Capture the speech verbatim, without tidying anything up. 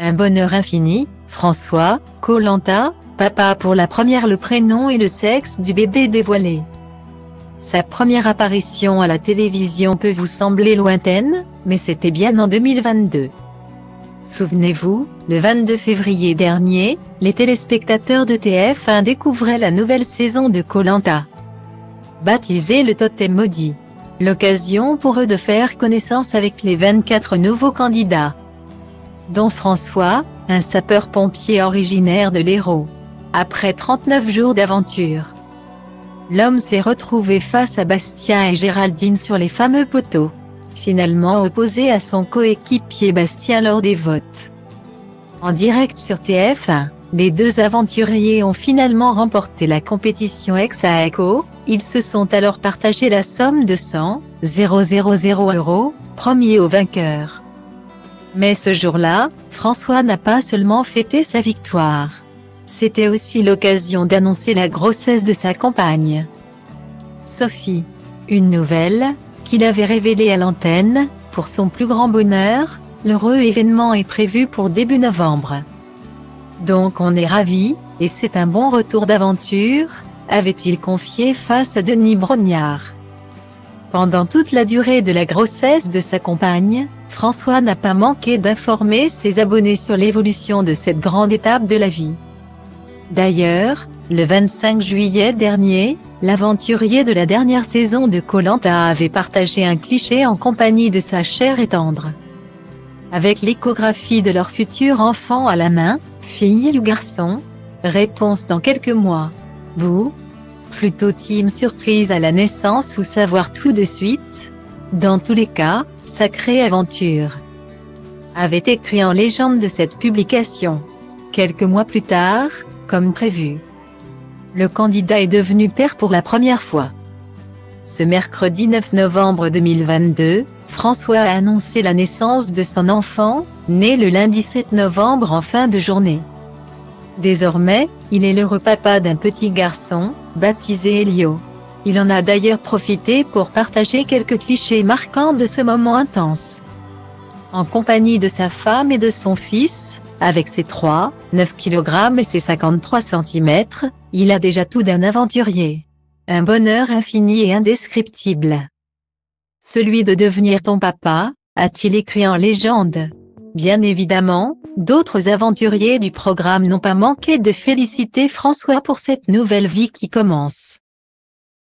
Un bonheur infini, François, Koh-Lanta, papa pour la première. Le prénom et le sexe du bébé dévoilés. Sa première apparition à la télévision peut vous sembler lointaine, mais c'était bien en deux mille vingt-deux. Souvenez-vous, le vingt-deux février dernier, les téléspectateurs de T F un découvraient la nouvelle saison de Koh-Lanta. Baptisée le Totem Maudit. L'occasion pour eux de faire connaissance avec les vingt-quatre nouveaux candidats, dont François, un sapeur-pompier originaire de l'Hérault. Après trente-neuf jours d'aventure, l'homme s'est retrouvé face à Bastien et Géraldine sur les fameux poteaux, finalement opposé à son coéquipier Bastien lors des votes. En direct sur T F un, les deux aventuriers ont finalement remporté la compétition ex aequo. Ils se sont alors partagé la somme de cent mille euros, premier au vainqueur. Mais ce jour-là, François n'a pas seulement fêté sa victoire. C'était aussi l'occasion d'annoncer la grossesse de sa compagne, Sophie. Une nouvelle, qu'il avait révélée à l'antenne. Pour son plus grand bonheur, l'heureux événement est prévu pour début novembre. Donc on est ravis, et c'est un bon retour d'aventure, avait-il confié face à Denis Brognard. Pendant toute la durée de la grossesse de sa compagne, François n'a pas manqué d'informer ses abonnés sur l'évolution de cette grande étape de la vie. D'ailleurs, le vingt-cinq juillet dernier, l'aventurier de la dernière saison de Koh-Lanta avait partagé un cliché en compagnie de sa chère et tendre. Avec l'échographie de leur futur enfant à la main, fille ou garçon? Réponse dans quelques mois. Vous? Plutôt team surprise à la naissance ou savoir tout de suite? Dans tous les cas, sacrée aventure, avait écrit en légende de cette publication. Quelques mois plus tard, comme prévu, le candidat est devenu père pour la première fois. Ce mercredi neuf novembre deux mille vingt-deux, François a annoncé la naissance de son enfant, né le lundi sept novembre en fin de journée. Désormais, il est l'heureux papa d'un petit garçon, baptisé Elio. Il en a d'ailleurs profité pour partager quelques clichés marquants de ce moment intense. En compagnie de sa femme et de son fils, avec ses trois, neuf kilogrammes et ses cinquante-trois centimètres, il a déjà tout d'un aventurier. Un bonheur infini et indescriptible. Celui de devenir ton papa, a-t-il écrit en légende. Bien évidemment, d'autres aventuriers du programme n'ont pas manqué de féliciter François pour cette nouvelle vie qui commence.